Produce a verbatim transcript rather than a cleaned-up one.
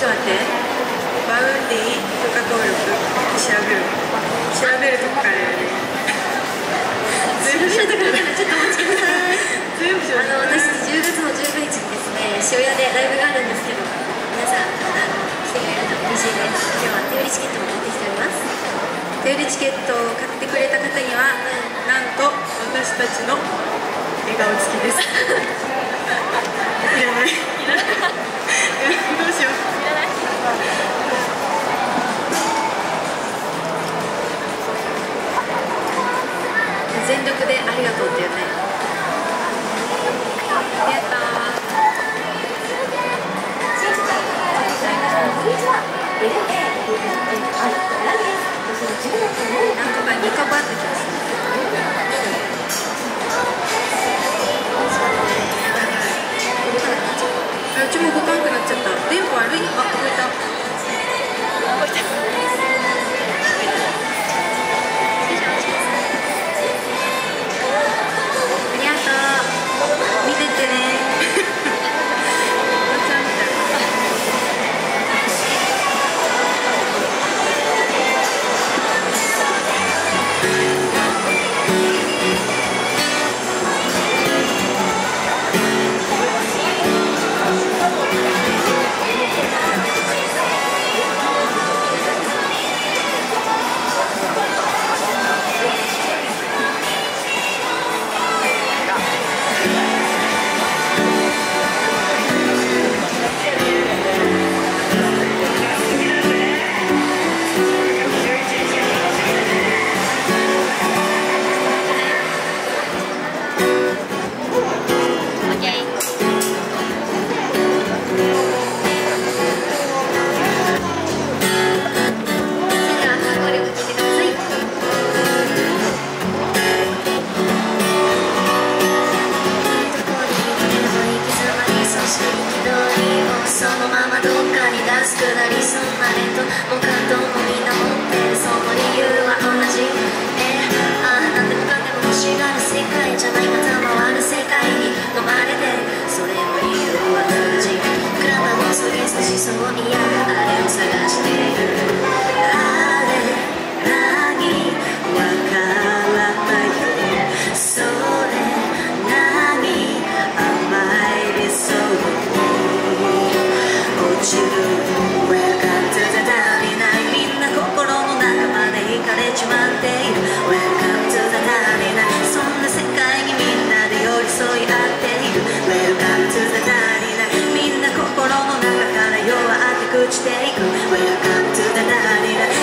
待って。バウンディ許可登録調べる調べるとこからやるね。全部調べるとこからちょっとお待ちください。全部調べる。あの私たちじゅうがつのじゅうくにちにですね、塩屋でライブがあるんですけど、皆さんあの来てくれると嬉しいです。今日は手売りチケットも持ってきております。手売りチケットを買ってくれた方には、なんと私たちの笑顔付きです。いらない。いらない。どうしよう。いらない。全力でありがとうっていうね。ありがとう。なんかにかばってきます。うちも動かなくなっちゃった。電波悪い。あ、動いた。動いた。見ててね。Welcome to the night.